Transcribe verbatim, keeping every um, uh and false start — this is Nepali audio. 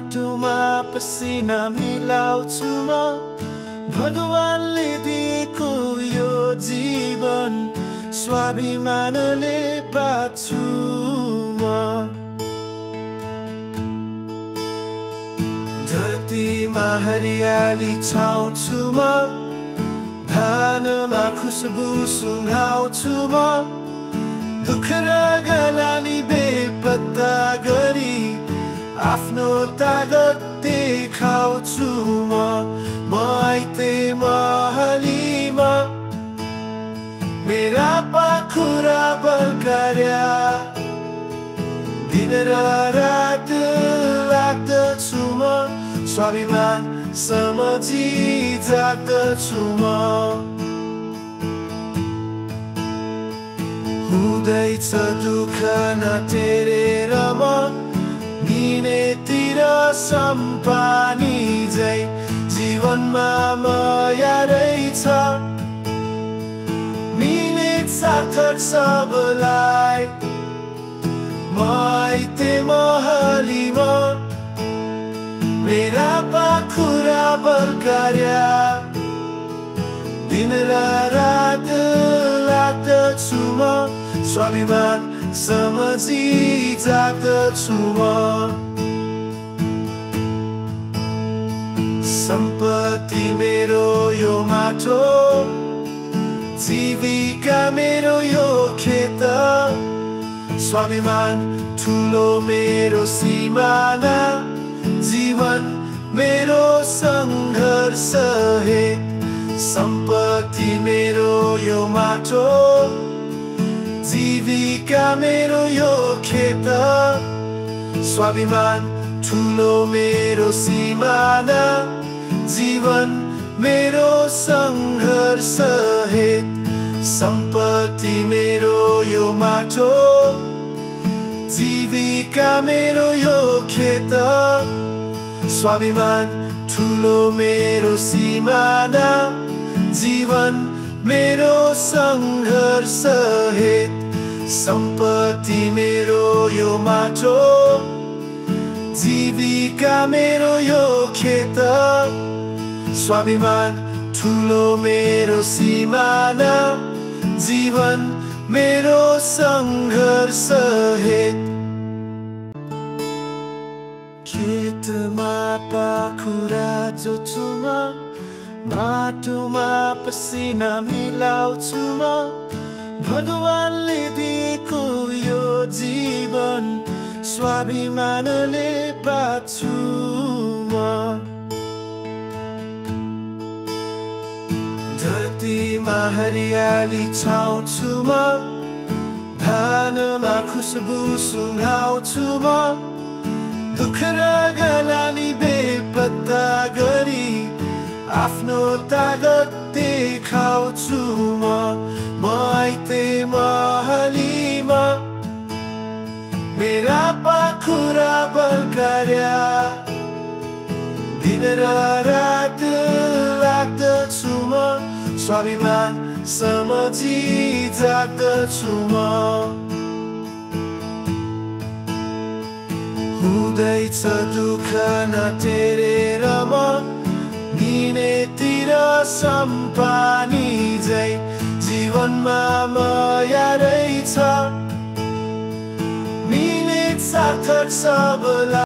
माटोमा पसिना मिलाउँछु म भगवानले दिएको यो जीवन स्वाभिमानले बाँच्छु म। धरतीमा हरियाली छाउँछु म धानमा खुसबु सुँघाउँछु म दुःख र गलानी बेपत्ता गरी आफ्नो तागत देखाउँछु म। म आइते महलीमा मेरा पाखुरा बल्कार्या दिन र रात लाग्दछु म स्वाभिमान समझी जाग्दछु म। हुँदैछ दुःख नटेरेर म मिनेतिर सम्पानी झै जीवनमा माया रहेछ मिनेट सार्थक सबलाई। म आइते महलीमा मेरा पाखुरा बल्कार्या दिन र रात लाग्दछु म स्वाभिमान समझी जाग्दछु म। सम्पत्ति मेरो यो माटो जीविका मेरो यो खेत स्वाभिमान ठुलो मेरो सिमाना जीवन मेरो सङ्घर्ष हे। सम्पत्ति मेरो यो माटो जीविका मेरो यो खेत स्वाभिमान ठुलो मेरो सिमाना जीवन मेरो सङ्घर्ष हे। सम्पत्ति मेरो यो माटो जीविका मेरो यो खेत स्वाभिमान ठुलो मेरो सिमाना जीवन मेरो सङ्घर्ष हे। सम्पत्ति मेरो यो माटो जीविका मेरो यो खेत स्वाभिमान ठुलो मेरो सिमाना जीवन मेरो सङ्घर्ष हे। खेतमा पाखुरा जोत्छु म माटोमा पसिना मिलाउँछु म भगवानले दिएको यो जीवन स्वाभिमानले बाँच्छु म। धरतीमा हरियाली छाउँछु म धानमा खुसबु सुँघाउँछु म दुःख र गलानी बेपत्ता गरी आफ्नो तागत देखाउँछु म। म आइते महलीमा मेरा पाखुरा बल्कार्या दिन र रात लाग्दछु म स्वाभिमान समझी जाग्दछु म। हुँदैछ दुःख नटेरेर म मिनेतिर सम्पानी झै जीवनमा माया रहेछ मिनेट सार्थक सबलाई।